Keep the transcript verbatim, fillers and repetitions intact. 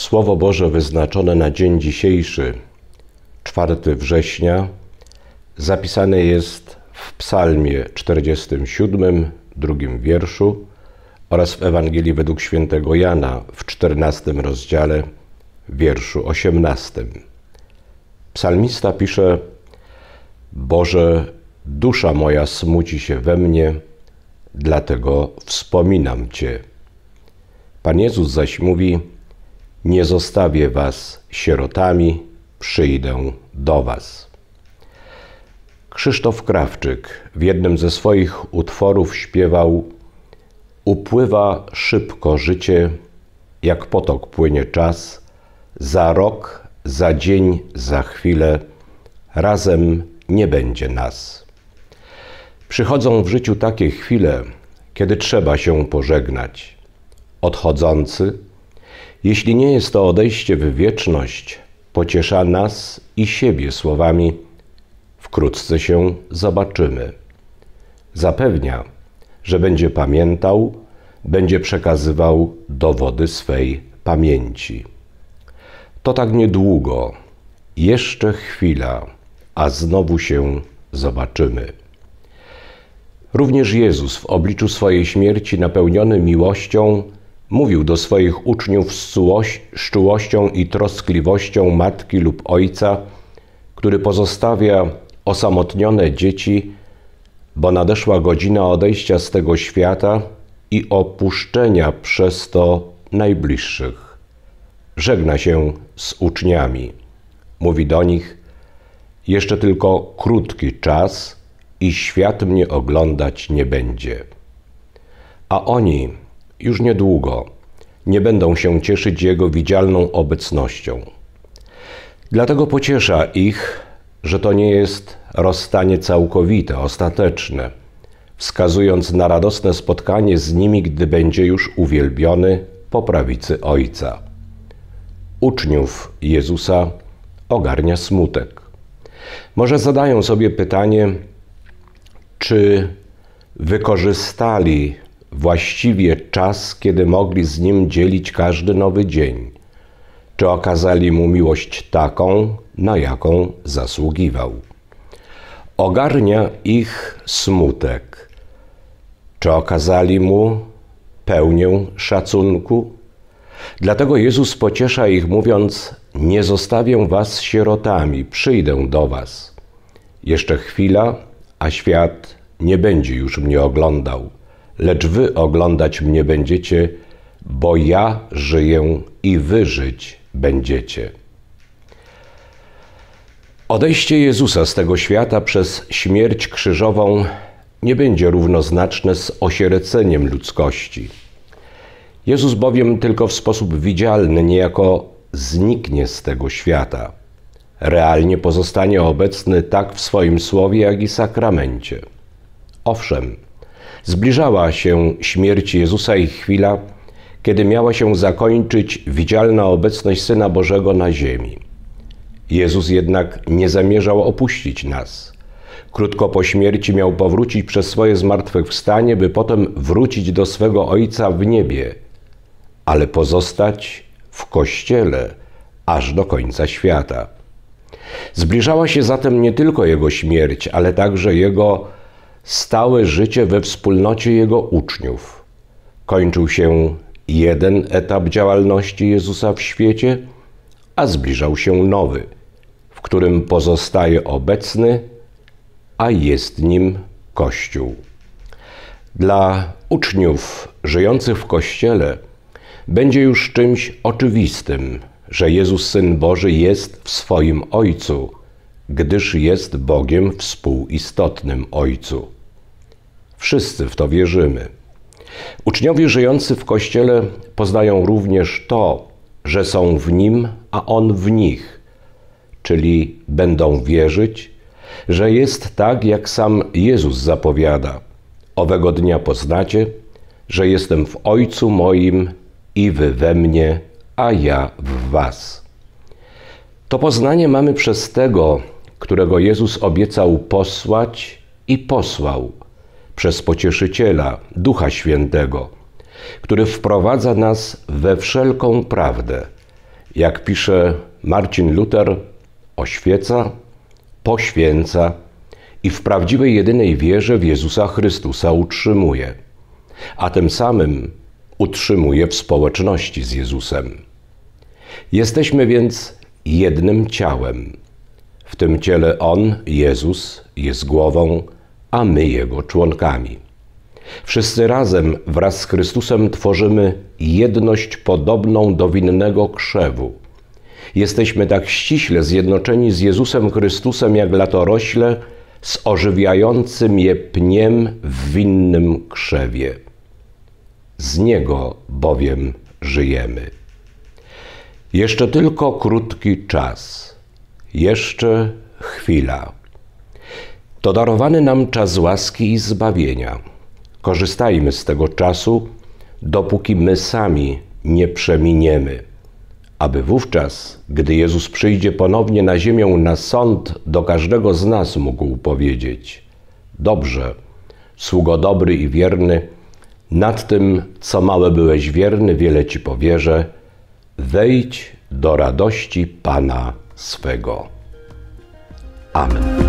Słowo Boże wyznaczone na dzień dzisiejszy, czwartego września, zapisane jest w Psalmie czterdziestym siódmym, drugim wierszu oraz w Ewangelii według świętego Jana w czternastym rozdziale, wierszu osiemnastym. Psalmista pisze: Boże, dusza moja smuci się we mnie, dlatego wspominam Cię. Pan Jezus zaś mówi: nie zostawię was sierotami, przyjdę do was. Krzysztof Krawczyk w jednym ze swoich utworów śpiewał: upływa szybko życie, jak potok płynie czas, za rok, za dzień, za chwilę, razem nie będzie nas. Przychodzą w życiu takie chwile, kiedy trzeba się pożegnać. Odchodzący, jeśli nie jest to odejście w wieczność, pociesza nas i siebie słowami: wkrótce się zobaczymy. Zapewnia, że będzie pamiętał, będzie przekazywał dowody swej pamięci. To tak niedługo, jeszcze chwila, a znowu się zobaczymy. Również Jezus w obliczu swojej śmierci, napełniony miłością, mówił do swoich uczniów z czułością i troskliwością matki lub ojca, który pozostawia osamotnione dzieci, bo nadeszła godzina odejścia z tego świata i opuszczenia przez to najbliższych. Żegna się z uczniami. Mówi do nich: jeszcze tylko krótki czas i świat mnie oglądać nie będzie. A oni już niedługo nie będą się cieszyć Jego widzialną obecnością. Dlatego pociesza ich, że to nie jest rozstanie całkowite, ostateczne, wskazując na radosne spotkanie z nimi, gdy będzie już uwielbiony po prawicy Ojca. Uczniów Jezusa ogarnia smutek. Może zadają sobie pytanie, czy wykorzystali właściwie czas, kiedy mogli z Nim dzielić każdy nowy dzień? Czy okazali Mu miłość taką, na jaką zasługiwał? Ogarnia ich smutek. Czy okazali Mu pełnię szacunku? Dlatego Jezus pociesza ich, mówiąc: nie zostawię was sierotami, przyjdę do was. Jeszcze chwila, a świat nie będzie już mnie oglądał, lecz wy oglądać mnie będziecie, bo ja żyję i wy żyć będziecie. Odejście Jezusa z tego świata przez śmierć krzyżową nie będzie równoznaczne z osieroceniem ludzkości. Jezus bowiem tylko w sposób widzialny niejako zniknie z tego świata. Realnie pozostanie obecny tak w swoim słowie, jak i sakramencie. Owszem, zbliżała się śmierć Jezusa i chwila, kiedy miała się zakończyć widzialna obecność Syna Bożego na ziemi. Jezus jednak nie zamierzał opuścić nas. Krótko po śmierci miał powrócić przez swoje zmartwychwstanie, by potem wrócić do swego Ojca w niebie, ale pozostać w Kościele aż do końca świata. Zbliżała się zatem nie tylko Jego śmierć, ale także Jego stałe życie we wspólnocie Jego uczniów. Kończył się jeden etap działalności Jezusa w świecie, a zbliżał się nowy, w którym pozostaje obecny, a jest nim Kościół. Dla uczniów żyjących w Kościele będzie już czymś oczywistym, że Jezus, Syn Boży, jest w swoim Ojcu, gdyż jest Bogiem współistotnym Ojcu. Wszyscy w to wierzymy. Uczniowie żyjący w Kościele poznają również to, że są w Nim, a On w nich, czyli będą wierzyć, że jest tak, jak sam Jezus zapowiada: owego dnia poznacie, że jestem w Ojcu moim i wy we mnie, a ja w was. To poznanie mamy przez tego, którego Jezus obiecał posłać i posłał, przez Pocieszyciela, Ducha Świętego, który wprowadza nas we wszelką prawdę, Jak pisze Marcin Luter, oświeca, poświęca i w prawdziwej jedynej wierze w Jezusa Chrystusa utrzymuje, a tym samym utrzymuje w społeczności z Jezusem. Jesteśmy więc jednym ciałem. W tym ciele On, Jezus, jest głową, a my Jego członkami. Wszyscy razem wraz z Chrystusem tworzymy jedność podobną do winnego krzewu. Jesteśmy tak ściśle zjednoczeni z Jezusem Chrystusem jak latorośle z ożywiającym je pniem w winnym krzewie. Z Niego bowiem żyjemy. Jeszcze tylko krótki czas, jeszcze chwila. To darowany nam czas łaski i zbawienia. Korzystajmy z tego czasu, dopóki my sami nie przeminiemy, aby wówczas, gdy Jezus przyjdzie ponownie na ziemię na sąd, do każdego z nas mógł powiedzieć: dobrze, sługo dobry i wierny, nad tym, co małe byłeś wierny, wiele Ci powierzę, wejdź do radości Pana swego. Amen.